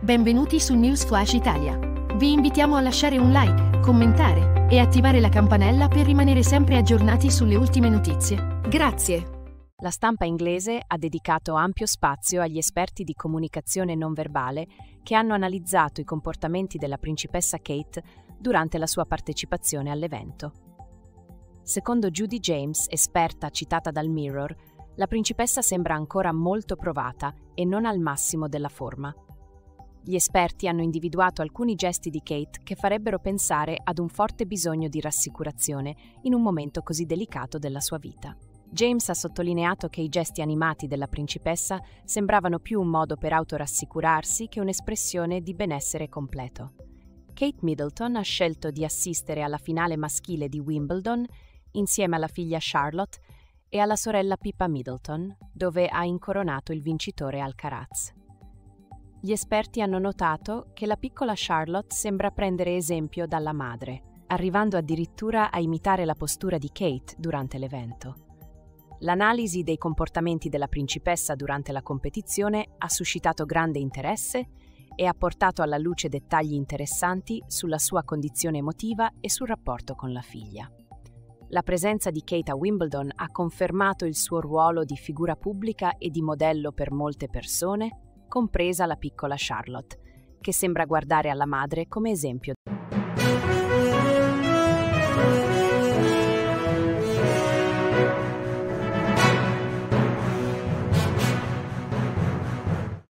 Benvenuti su News Flash Italia. Vi invitiamo a lasciare un like, commentare e attivare la campanella per rimanere sempre aggiornati sulle ultime notizie. Grazie! La stampa inglese ha dedicato ampio spazio agli esperti di comunicazione non verbale che hanno analizzato i comportamenti della principessa Kate durante la sua partecipazione all'evento. Secondo Judy James, esperta citata dal Mirror, la principessa sembra ancora molto provata e non al massimo della forma. Gli esperti hanno individuato alcuni gesti di Kate che farebbero pensare ad un forte bisogno di rassicurazione in un momento così delicato della sua vita. James ha sottolineato che i gesti animati della principessa sembravano più un modo per autorassicurarsi che un'espressione di benessere completo. Kate Middleton ha scelto di assistere alla finale maschile di Wimbledon insieme alla figlia Charlotte e alla sorella Pippa Middleton, dove ha incoronato il vincitore Alcaraz. Gli esperti hanno notato che la piccola Charlotte sembra prendere esempio dalla madre, arrivando addirittura a imitare la postura di Kate durante l'evento. L'analisi dei comportamenti della principessa durante la competizione ha suscitato grande interesse e ha portato alla luce dettagli interessanti sulla sua condizione emotiva e sul rapporto con la figlia. La presenza di Kate a Wimbledon ha confermato il suo ruolo di figura pubblica e di modello per molte persone, compresa la piccola Charlotte, che sembra guardare alla madre come esempio